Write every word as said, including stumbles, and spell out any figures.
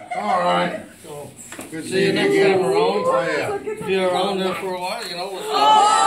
All right. So, Good see you seeing you next again. time around. Oh, yeah. If you're around there for a while, you know.